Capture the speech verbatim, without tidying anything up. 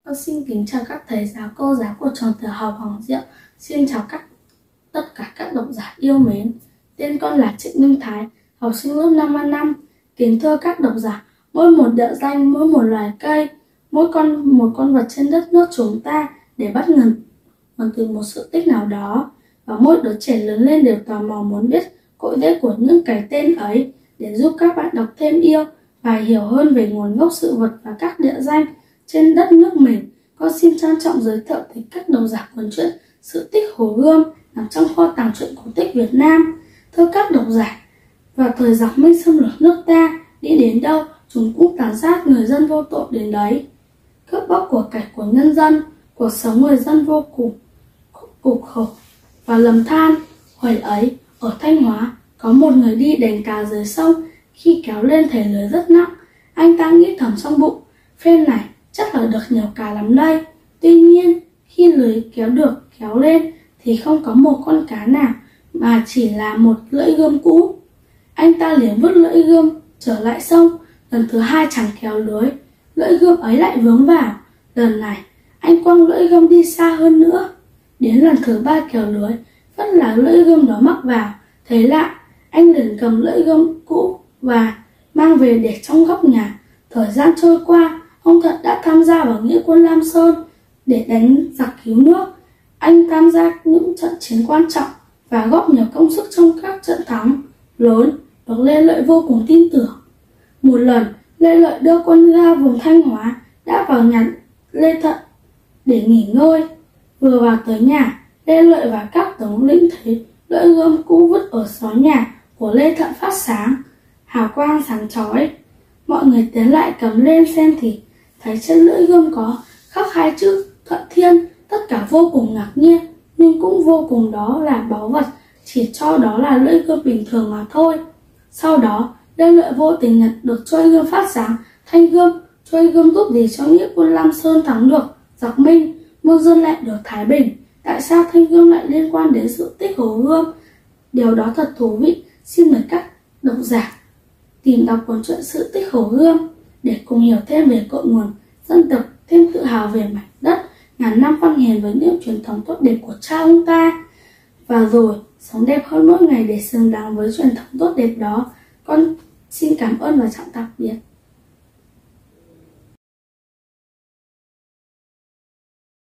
Con xin kính chào các thầy giáo, cô giáo của trường tiểu học Hoàng Diệu. Xin chào các tất cả các độc giả yêu mến. Tên con là Trịnh Minh Thái, học sinh lớp năm A năm. Kính thưa các độc giả, mỗi một địa danh, mỗi một loài cây, mỗi con một con vật trên đất nước chúng ta để bắt nguồn nguồn từ một sự tích nào đó, và mỗi đứa trẻ lớn lên đều tò mò muốn biết cội rễ của những cái tên ấy để giúp các bạn đọc thêm yêu và hiểu hơn về nguồn gốc sự vật và các địa danh trên đất nước mình. Con xin trân trọng giới thiệu tới các độc giả cuốn truyện Sự tích Hồ Gươm nằm trong kho tàng truyện cổ tích Việt Nam. Thưa các độc giả, vào thời giặc Minh xâm lược nước ta, đi đến đâu chúng cũng tàn sát người dân vô tội đến đấy, cướp bóc của cải của nhân dân. Cuộc sống người dân vô cùng cực khổ và lầm than. Hồi ấy ở Thanh Hóa có một người đi đánh cá dưới sông, khi kéo lên thấy lưới rất nặng. Anh ta nghĩ thầm trong bụng, phen này chắc là được nhiều cá lắm đây. Tuy nhiên khi lưới kéo được kéo lên thì không có một con cá nào, mà chỉ là một lưỡi gươm cũ. Anh ta liền vứt lưỡi gươm trở lại sông. Lần thứ hai chẳng kéo lưới, lưỡi gươm ấy lại vướng vào. Lần này anh quăng lưỡi gươm đi xa hơn nữa. Đến lần thứ ba kéo lưới, vẫn là lưỡi gươm đó mắc vào. Thấy lạ, anh liền cầm lưỡi gươm cũ và mang về để trong góc nhà. Thời gian trôi qua, ông Thật đã tham gia vào nghĩa quân Lam Sơn để đánh giặc cứu nước. Anh tham gia những trận chiến quan trọng và góp nhiều công sức trong các trận thắng lớn, được Lê Lợi vô cùng tin tưởng. Một lần, Lê Lợi đưa quân ra vùng Thanh Hóa, đã vào nhà Lê Thận để nghỉ ngơi. Vừa vào tới nhà, Lê Lợi và các tướng lĩnh thấy lưỡi gươm cũ vứt ở xó nhà của Lê Thận phát sáng, hào quang sáng chói. Mọi người tiến lại cầm lên xem thì thấy trên lưỡi gươm có khắc hai chữ Thuận Thiên. Tất cả vô cùng ngạc nhiên, nhưng cũng vô cùng đó là báu vật, chỉ cho đó là lưỡi gươm bình thường mà thôi. Sau đó, Lê Lợi vô tình nhặt được chuôi gươm phát sáng. Thanh gươm, chuôi gươm giúp gì cho nghĩa quân Lam Sơn thắng được giặc Minh, muôn dân lại được thái bình? Tại sao thanh gươm lại liên quan đến sự tích Hồ Gươm? Điều đó thật thú vị. Xin mời các độc giả tìm đọc cuốn truyện Sự tích Hồ Gươm để cùng hiểu thêm về cội nguồn dân tộc, thêm tự hào về mảnh đất ngàn năm văn hiền với những truyền thống tốt đẹp của cha ông ta, và rồi sống đẹp hơn mỗi ngày để xứng đáng với truyền thống tốt đẹp đó. Con xin cảm ơn và trọng tạm biệt.